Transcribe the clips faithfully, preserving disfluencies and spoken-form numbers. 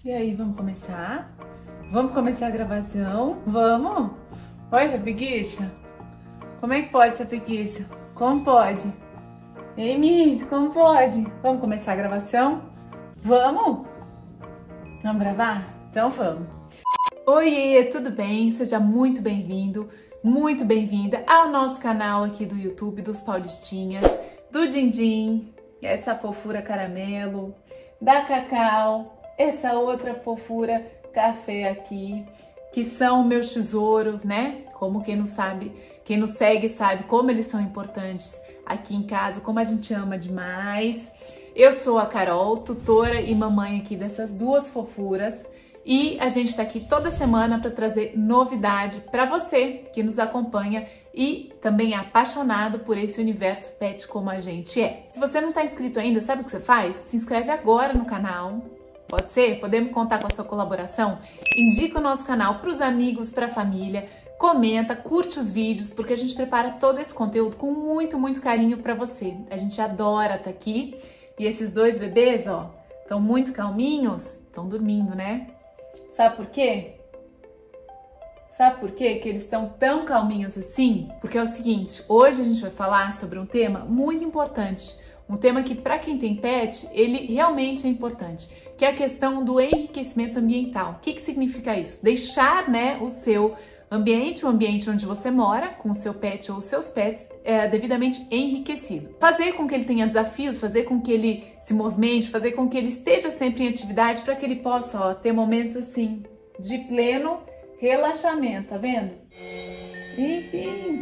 E aí, vamos começar? Vamos começar a gravação? Vamos? Olha essa preguiça. Como é que pode essa preguiça? Como pode? Ei, Miss, como pode? Vamos começar a gravação? Vamos? Vamos gravar? Então vamos. Oiê, tudo bem? Seja muito bem-vindo, muito bem-vinda ao nosso canal aqui do YouTube dos Paulistinhas, do Dindim, essa fofura caramelo, da Cacau, essa outra fofura café aqui, que são meus tesouros, né? Como quem não sabe, quem nos segue sabe como eles são importantes aqui em casa, como a gente ama demais. Eu sou a Carol, tutora e mamãe aqui dessas duas fofuras, e a gente tá aqui toda semana para trazer novidade para você que nos acompanha e também é apaixonado por esse universo pet como a gente é. Se você não tá inscrito ainda, sabe o que você faz? Se inscreve agora no canal. Pode ser? Podemos contar com a sua colaboração? Indica o nosso canal para os amigos, para a família, comenta, curte os vídeos, porque a gente prepara todo esse conteúdo com muito, muito carinho para você. A gente adora estar aqui. E esses dois bebês, ó, estão muito calminhos, estão dormindo, né? Sabe por quê? Sabe por quê que eles estão tão calminhos assim? Porque é o seguinte, hoje a gente vai falar sobre um tema muito importante, um tema que para quem tem pet, ele realmente é importante, que é a questão do enriquecimento ambiental. O que que significa isso? Deixar, né, o seu ambiente, o ambiente onde você mora, com o seu pet ou os seus pets, é, devidamente enriquecido. Fazer com que ele tenha desafios, fazer com que ele se movimente, fazer com que ele esteja sempre em atividade para que ele possa, ó, ter momentos assim de pleno relaxamento, tá vendo? Enfim.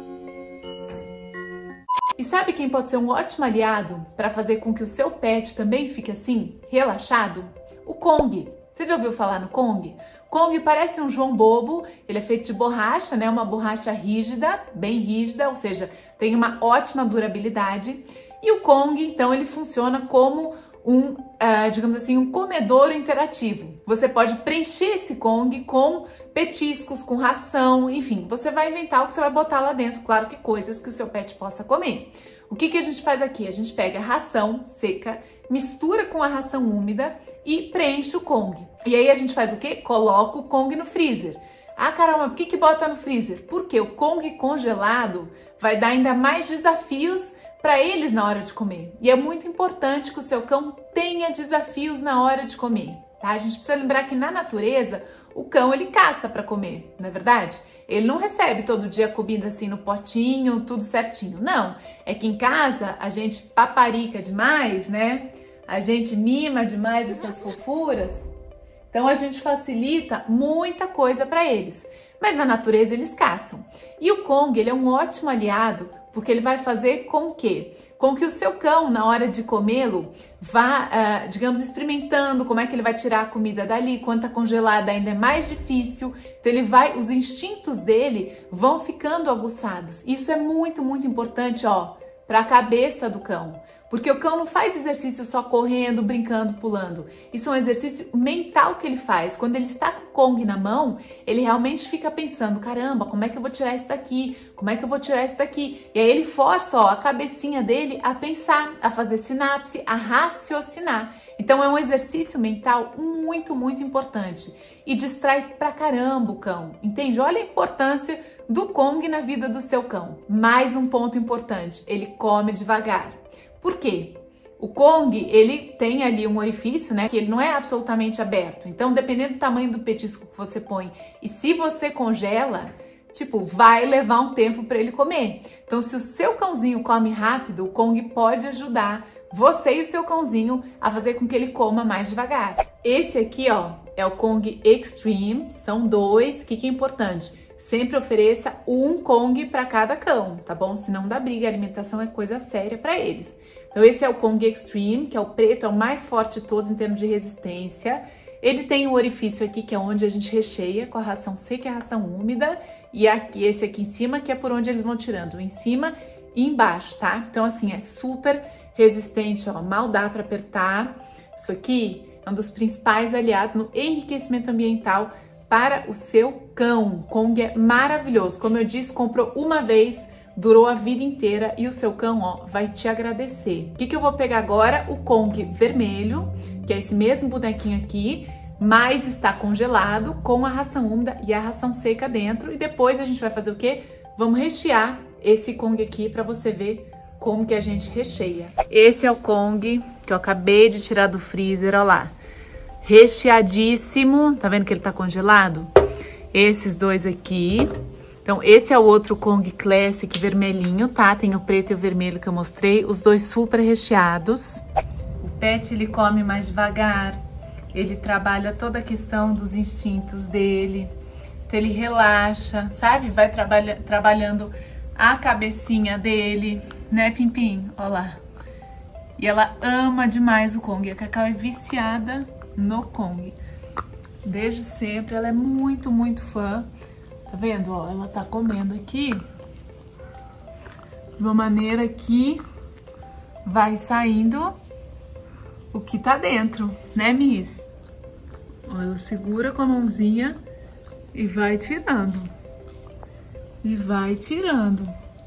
E sabe quem pode ser um ótimo aliado para fazer com que o seu pet também fique assim, relaxado? O Kong. Você já ouviu falar no Kong? Kong parece um João Bobo, ele é feito de borracha, né? Uma borracha rígida, bem rígida, ou seja, tem uma ótima durabilidade. E o Kong, então, ele funciona como um, uh, digamos assim, um comedouro interativo. Você pode preencher esse Kong com petiscos, com ração, enfim, você vai inventar o que você vai botar lá dentro, claro que coisas que o seu pet possa comer. O que que a gente faz aqui? A gente pega a ração seca, mistura com a ração úmida e preenche o Kong. E aí a gente faz o quê? Coloca o Kong no freezer. Ah, caramba, por que que bota no freezer? Porque o Kong congelado vai dar ainda mais desafios para eles na hora de comer. E é muito importante que o seu cão tenha desafios na hora de comer, tá? A gente precisa lembrar que na natureza o cão ele caça para comer, não é verdade? Ele não recebe todo dia comida assim no potinho, tudo certinho. Não, é que em casa a gente paparica demais, né? A gente mima demais essas fofuras. Então a gente facilita muita coisa para eles. Mas na natureza eles caçam. E o Kong, ele é um ótimo aliado, porque ele vai fazer com que, com que o seu cão, na hora de comê-lo, vá, uh, digamos, experimentando como é que ele vai tirar a comida dali, quando tá congelada ainda é mais difícil, então ele vai, os instintos dele vão ficando aguçados. Isso é muito, muito importante, ó, para a cabeça do cão. Porque o cão não faz exercício só correndo, brincando, pulando. Isso é um exercício mental que ele faz. Quando ele está com o Kong na mão, ele realmente fica pensando, caramba, como é que eu vou tirar isso daqui? Como é que eu vou tirar isso daqui? E aí ele força, ó, a cabecinha dele a pensar, a fazer sinapse, a raciocinar. Então é um exercício mental muito, muito importante. E distrai pra caramba o cão, entende? Olha a importância do Kong na vida do seu cão. Mais um ponto importante, ele come devagar. Por quê? O Kong, ele tem ali um orifício, né, que ele não é absolutamente aberto. Então, dependendo do tamanho do petisco que você põe e se você congela, tipo, vai levar um tempo para ele comer. Então, se o seu cãozinho come rápido, o Kong pode ajudar você e o seu cãozinho a fazer com que ele coma mais devagar. Esse aqui, ó, é o Kong Extreme, são dois. O que que é importante? Sempre ofereça um Kong para cada cão, tá bom? Senão dá briga, a alimentação é coisa séria para eles. Então esse é o Kong Extreme, que é o preto, é o mais forte de todos em termos de resistência. Ele tem um orifício aqui, que é onde a gente recheia com a ração seca e a ração úmida. E aqui, esse aqui em cima, que é por onde eles vão tirando, em cima e embaixo, tá? Então assim, é super resistente, ó, mal dá para apertar. Isso aqui é um dos principais aliados no enriquecimento ambiental para o seu cão. Kong é maravilhoso. Como eu disse, comprou uma vez, durou a vida inteira e o seu cão, ó, vai te agradecer. O que que eu vou pegar agora? O Kong vermelho, que é esse mesmo bonequinho aqui, mas está congelado com a ração úmida e a ração seca dentro. E depois a gente vai fazer o quê? Vamos rechear esse Kong aqui para você ver como que a gente recheia. Esse é o Kong que eu acabei de tirar do freezer, ó lá. Recheadíssimo, tá vendo que ele tá congelado? Esses dois aqui. Então, esse é o outro Kong Classic vermelhinho, tá? Tem o preto e o vermelho que eu mostrei, os dois super recheados. O pet, ele come mais devagar, ele trabalha toda a questão dos instintos dele, então ele relaxa, sabe? Vai trabalha, trabalhando a cabecinha dele, né, Pimpim? Ó lá. E ela ama demais o Kong, a Cacau é viciada no Kong. Desde sempre, ela é muito, muito fã. Tá vendo? Ó, ela tá comendo aqui de uma maneira que vai saindo o que tá dentro, né, Miss? Ó, ela segura com a mãozinha e vai tirando. E vai tirando.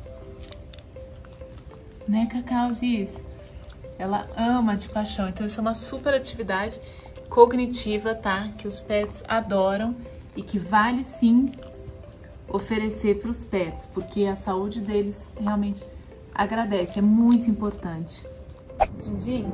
Né, Cacauzinho? Ela ama de paixão. Então, isso é uma super atividade cognitiva, tá? Que os pets adoram e que vale sim oferecer para os pets, porque a saúde deles realmente agradece, é muito importante. Dindim,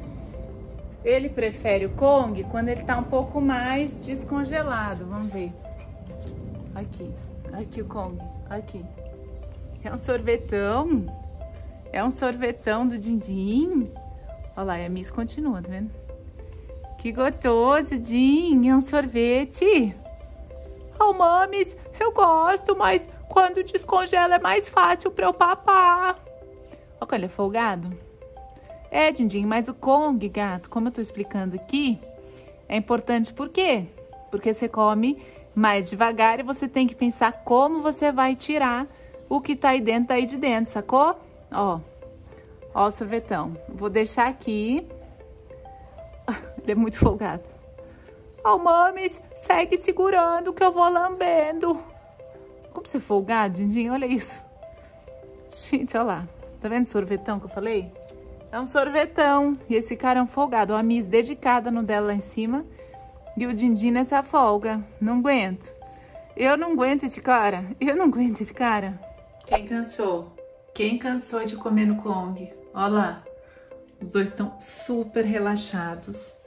ele prefere o Kong quando ele tá um pouco mais descongelado, vamos ver. Aqui, aqui o Kong, aqui. É um sorvetão, é um sorvetão do Dindim. Olha lá, e a Miss continua, tá vendo? Que gostoso, Din, é um sorvete. Oh, mames, eu gosto, mas quando descongela é mais fácil pra eu papar. Olha como ele é folgado. É, Dindim, mas o Kong, gato, como eu tô explicando aqui, é importante por quê? Porque você come mais devagar e você tem que pensar como você vai tirar o que tá aí dentro, tá aí de dentro, sacou? Ó, ó o sorvetão. Vou deixar aqui. Ele é muito folgado. Oh, mames, segue segurando que eu vou lambendo. Como você é folgado, Dindim? Olha isso. Gente, olha lá. Tá vendo o sorvetão que eu falei? É um sorvetão. E esse cara é um folgado. Ó, a Miss dedicada no dela lá em cima. E o Dindim nessa folga. Não aguento. Eu não aguento esse cara. Eu não aguento esse cara. Quem cansou? Quem cansou de comer no Kong? Olha lá. Os dois estão super relaxados.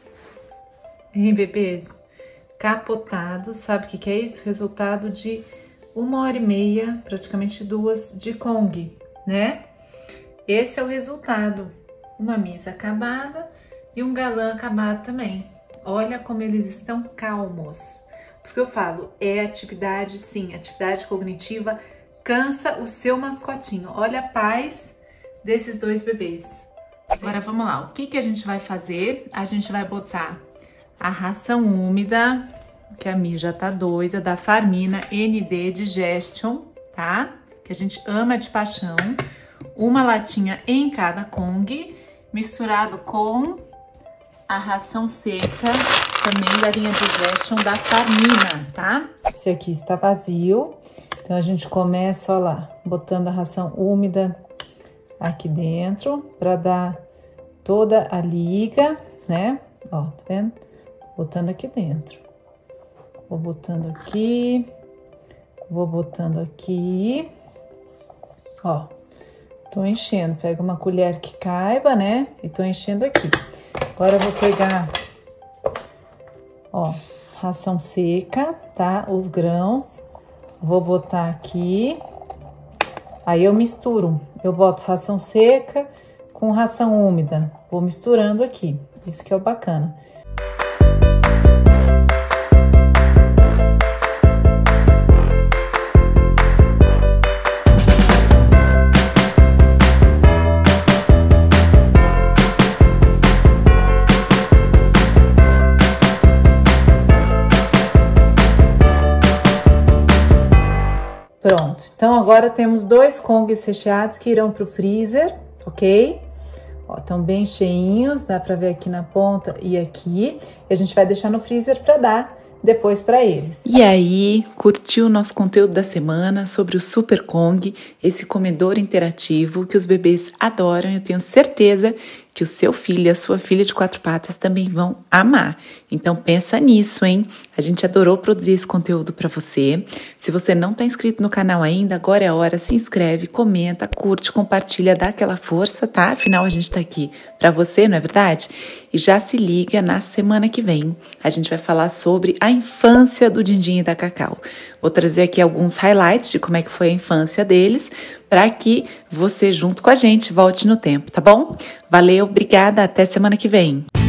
Hein, bebês? Capotados, sabe o que que é isso? Resultado de uma hora e meia, praticamente duas, de Kong, né? Esse é o resultado. Uma Miss acabada e um galã acabado também. Olha como eles estão calmos. Por isso que eu falo, é atividade, sim, atividade cognitiva cansa o seu mascotinho. Olha a paz desses dois bebês. Agora vamos lá, o que que a gente vai fazer? A gente vai botar a ração úmida, que a Mi já tá doida, da Farmina N D Digestion, tá? Que a gente ama de paixão. Uma latinha em cada Kong, misturado com a ração seca, também da linha Digestion da Farmina, tá? Esse aqui está vazio, então a gente começa, ó lá, botando a ração úmida aqui dentro, para dar toda a liga, né? Ó, tá vendo? Botando aqui dentro. Vou botando aqui. Vou botando aqui. Ó, tô enchendo. Pega uma colher que caiba, né? E tô enchendo aqui. Agora eu vou pegar, ó, ração seca, tá? Os grãos. Vou botar aqui. Aí eu misturo. Eu boto ração seca com ração úmida. Vou misturando aqui. Isso que é o bacana. Pronto, então agora temos dois Kongs recheados que irão pro freezer, ok? Ó, estão bem cheinhos, dá pra ver aqui na ponta e aqui. E a gente vai deixar no freezer pra dar depois pra eles. E aí, curtiu o nosso conteúdo da semana sobre o Super Kong, esse comedor interativo que os bebês adoram. Eu tenho certeza que o seu filho e a sua filha de quatro patas também vão amar. Então pensa nisso, hein? A gente adorou produzir esse conteúdo para você. Se você não está inscrito no canal ainda, agora é a hora, se inscreve, comenta, curte, compartilha, dá aquela força, tá? Afinal, a gente está aqui para você, não é verdade? E já se liga, na semana que vem a gente vai falar sobre a infância do Dindim e da Cacau. Vou trazer aqui alguns highlights de como é que foi a infância deles, para que você, junto com a gente, volte no tempo, tá bom? Valeu, obrigada, até semana que vem.